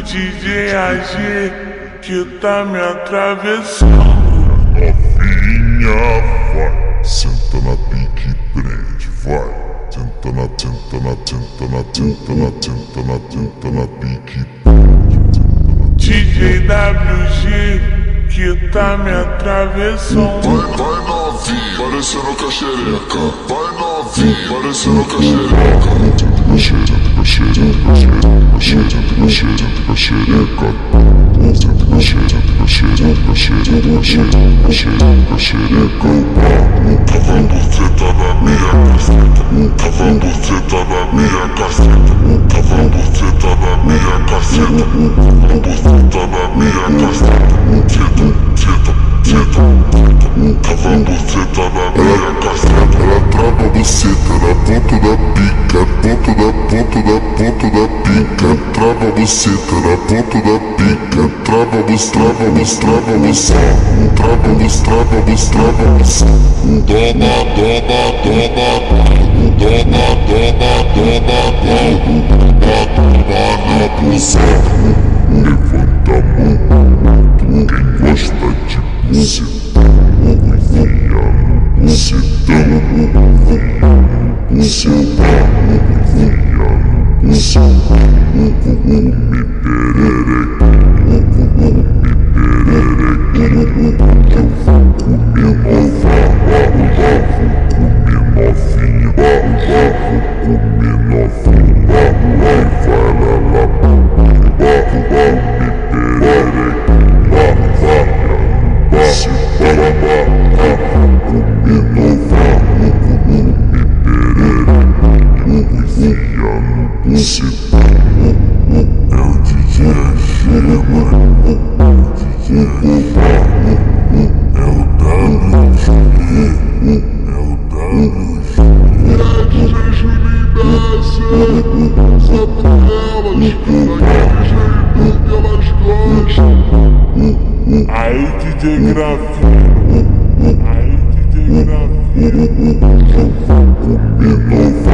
DJ AG que tá me atravessando. Novinha, vai, senta na pique e prende, vai. Senta na pique e prende. DJ WG que tá me atravessando. Vai novinha, parecendo com a xereca. Vai novinha, parecendo com a xereca. Cavando buceta na minha caceta. Cavando buceta na minha caceta. Cavando buceta na minha caceta. Cavando buceta na minha caceta. Cavando buceta na minha caceta. Ela trava a buceta na ponta da pica. Ponta da pica. Trava a buceta na ponta da pica. Trava a buceta. Levanta a mão, quem gosta de buceta. Enfia no bucetão. Come perereca. Eu vou comer novinha. É o DJ AG, mano. É o WG. DJ Juninho desce. Só por elas. Elas gostam. Aí DJ Grafino. Eu vou comer novinha.